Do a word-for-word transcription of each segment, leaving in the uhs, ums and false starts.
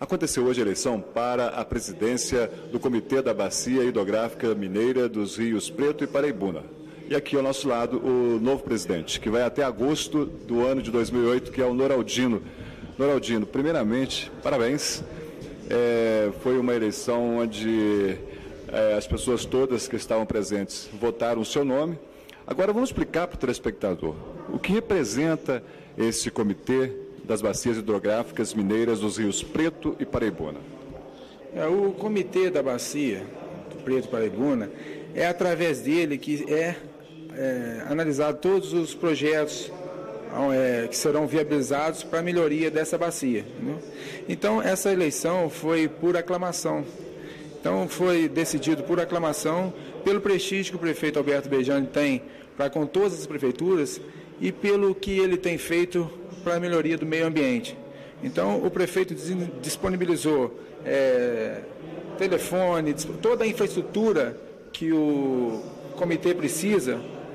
Aconteceu hoje a eleição para a presidência do Comitê da Bacia Hidrográfica Mineira dos Rios Preto e Paraibuna. E aqui ao nosso lado o novo presidente, que vai até agosto do ano de dois mil e oito, que é o Noraldino. Noraldino, primeiramente, parabéns. É, foi uma eleição onde é, as pessoas todas que estavam presentes votaram o seu nome. Agora vamos explicar para o telespectador o que representa esse Comitê das Bacias Hidrográficas Mineiras dos Rios Preto e Paraibuna. É, o Comitê da Bacia do Preto e Paraibuna, é através dele que é, é analisado todos os projetos é, que serão viabilizados para a melhoria dessa bacia. Né? Então, essa eleição foi por aclamação. Então, foi decidido por aclamação pelo prestígio que o prefeito Alberto Beijani tem para com todas as prefeituras e pelo que ele tem feito para a melhoria do meio ambiente. Então, o prefeito disponibilizou é, telefone, toda a infraestrutura que o comitê precisa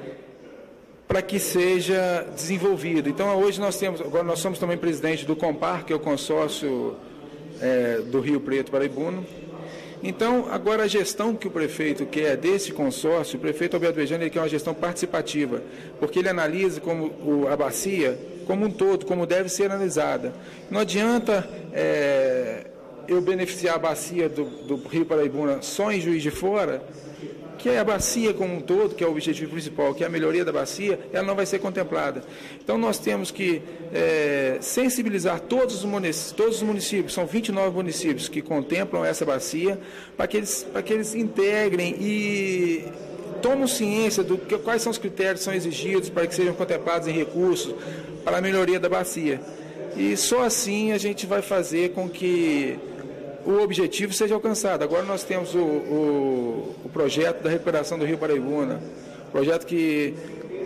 para que seja desenvolvido. Então, hoje nós temos, agora nós somos também presidente do Compar, que é o consórcio é, do Rio Preto Paraibuna. Então, agora a gestão que o prefeito quer desse consórcio, o prefeito Alberto Beijani, ele quer uma gestão participativa, porque ele analisa como o, a bacia como um todo, como deve ser analisada. Não adianta é, eu beneficiar a bacia do, do Rio Paraibuna só em Juiz de Fora, que é a bacia como um todo, que é o objetivo principal, que é a melhoria da bacia, ela não vai ser contemplada. Então, nós temos que é, sensibilizar todos os municípios, todos os municípios, são vinte e nove municípios que contemplam essa bacia, para que eles, para que eles integrem e tomem ciência do que, quais são os critérios que são exigidos para que sejam contemplados em recursos para a melhoria da bacia. E só assim a gente vai fazer com que o objetivo seja alcançado. Agora nós temos o, o, o projeto da recuperação do Rio Paraibuna, projeto que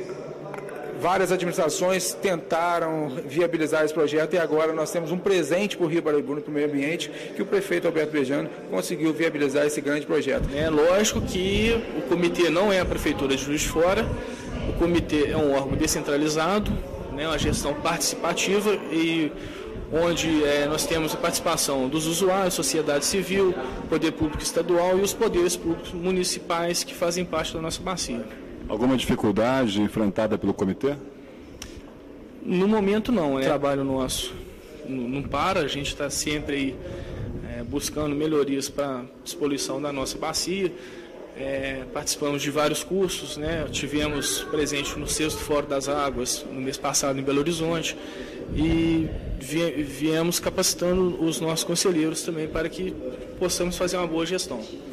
várias administrações tentaram viabilizar esse projeto e agora nós temos um presente para o Rio Paraibuna, para o meio ambiente, que o prefeito Alberto Beijani conseguiu viabilizar esse grande projeto. É lógico que o comitê não é a Prefeitura de Juiz de Fora, o comitê é um órgão descentralizado, né, uma gestão participativa e onde é, nós temos a participação dos usuários, sociedade civil, poder público estadual e os poderes públicos municipais que fazem parte da nossa bacia. Alguma dificuldade enfrentada pelo comitê? No momento não, né? O trabalho nosso não para, a gente está sempre aí, é, buscando melhorias para a despoluição da nossa bacia. É, participamos de vários cursos, né? Tivemos presente no sexto Fórum das Águas no mês passado em Belo Horizonte e viemos capacitando os nossos conselheiros também para que possamos fazer uma boa gestão.